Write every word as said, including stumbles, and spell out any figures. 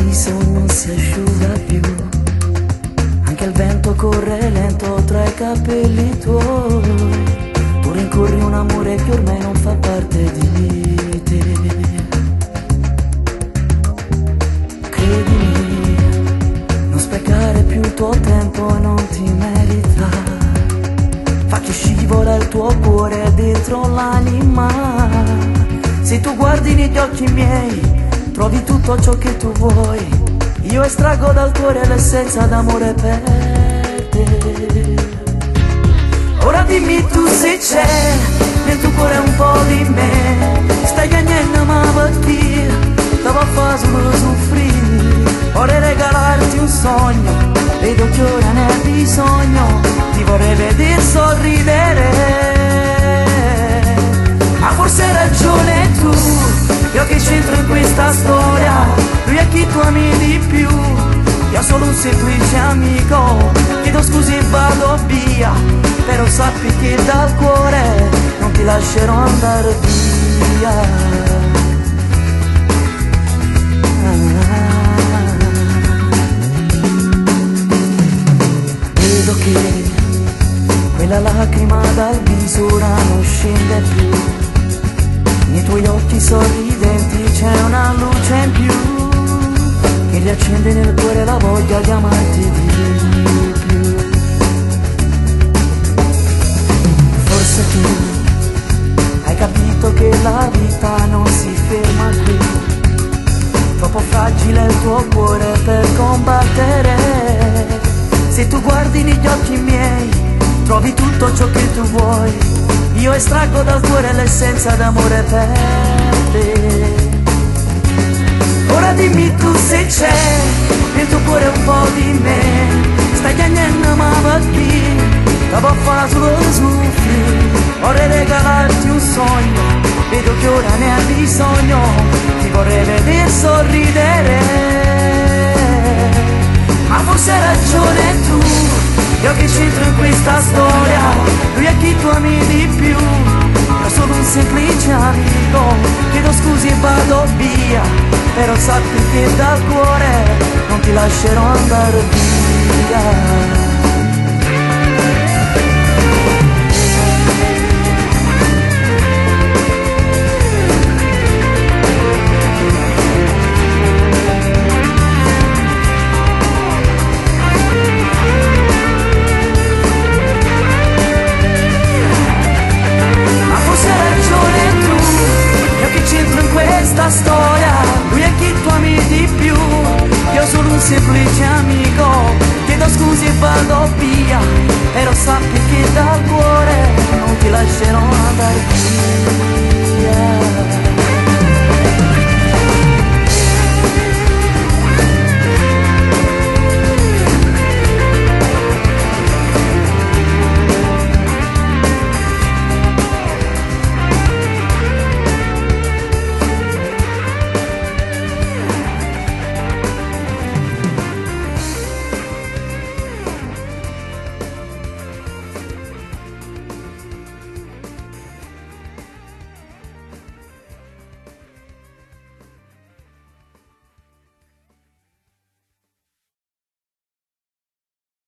bisogno si asciuga più, anche il vento corre lento tra i capelli tuoi. Tu rincorri un amore che ormai non fa parte di te. Credimi, non sprecare più il tuo tempo, non ti merita. Fa che scivola il tuo cuore dentro l'anima. Se tu guardi negli occhi miei, trovi tutto ciò che tu vuoi. Io estraggo dal cuore l'essenza d'amore per te. Ora dimmi tu se c'è nel tuo cuore un po' di me. Stai gagnando ma perché stavo a fare solo soffrire. Vorrei regalarti un sogno, vedo che ora ne hai bisogno. Ti vorrei vedere sorridere, ma forse hai ragione tu. Io che c'entro in questa storia, lui è chi tu ami di più. Io sono un semplice amico, chiedo scusi e vado via. Però sappi che dal cuore non ti lascerò andare via. Ah. Vedo che quella lacrima dal viso ora non scende più. Nei tuoi occhi sorridenti c'è una luce in più, che riaccende nel cuore la voglia di amarti di più. Forse tu hai capito che la vita non si ferma qui. Troppo fragile il tuo cuore per combattere. Se tu guardi negli occhi miei, trovi tutto ciò che tu vuoi. Io estraggo dal cuore l'essenza d'amore per te. Ora dimmi tu se c'è nel tuo cuore un po' di me. Stai chiagnando ma perché stavo a fare solo soffrire. Vorrei regalarti un sogno, vedo che ora ne hai bisogno. Ti vorrei vedere sorridere, ma forse hai ragione tu. Io che c'entro in questa storia, lui è chi tu ami di più. Io sono un semplice amico, chiedo scusi e vado via. Però sappi che dal cuore non ti lascerò andare via. Storia, lui è chi tu ami di più. Io sono un semplice amico, chiedo scusi e vado via. Però sappi che dal cuore non ti lascerò andare via.